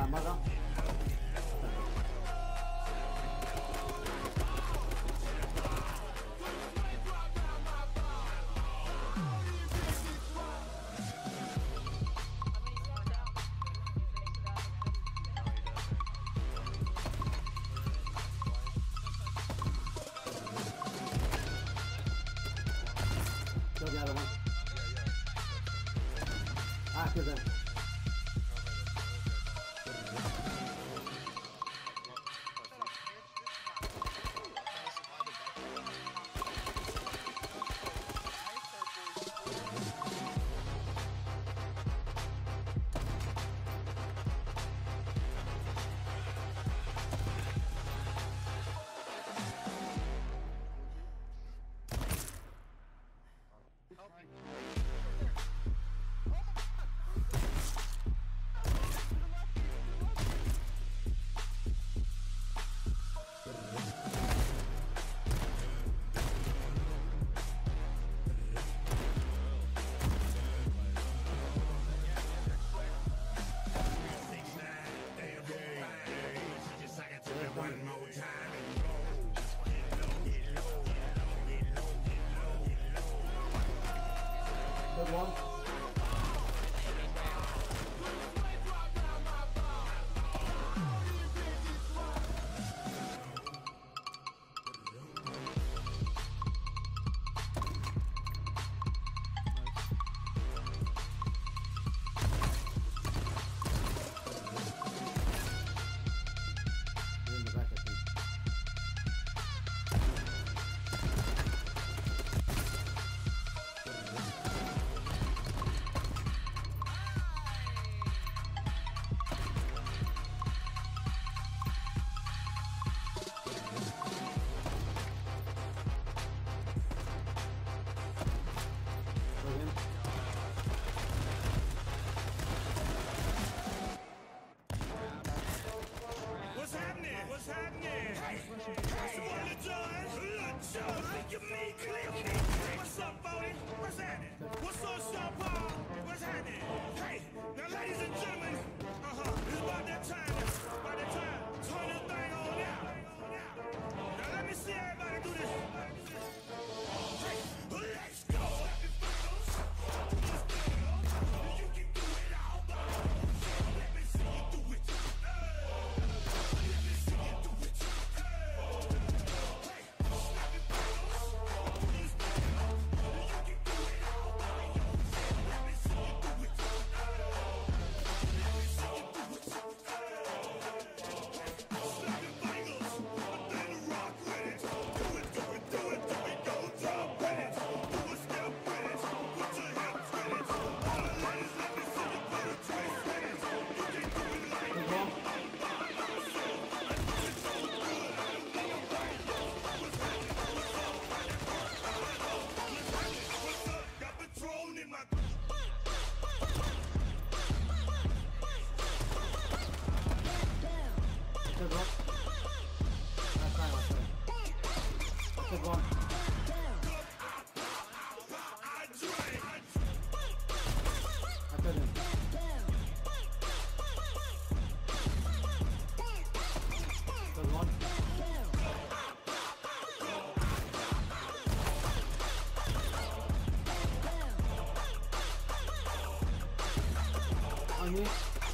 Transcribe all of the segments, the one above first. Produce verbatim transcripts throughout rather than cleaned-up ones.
مرة. Kill the other one. Ah, kill them. One more time. Good one. What's happening? What's happening? Hey, what's up, Bodie? What's happening? What's up, Sean Paul? What's happening? Hey, now, ladies and gentlemen, uh-huh, it's about that time. About that time. Turn this thing on out. Now, let me see everybody do this. Hey, let's go. You can do it all, let me see you do it. Good one. I couldn't. Good one. On me.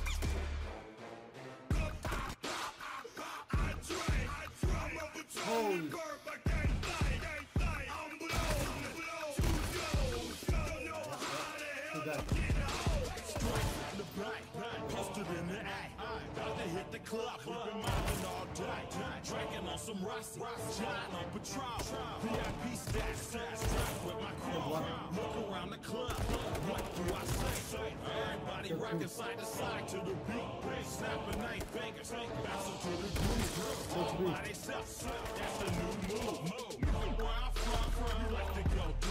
Holy. Posted in the act, about to hit the club, we've been mobbing all day, drinking on some Rossi, John on patrol, V I P stats, strapped with my crew, look around the club, what do I say? Everybody rocking side to side to the beat, snapping eight fingers, bouncing to the groove, all by themselves, that's the new move, move, where I'm from, you like to go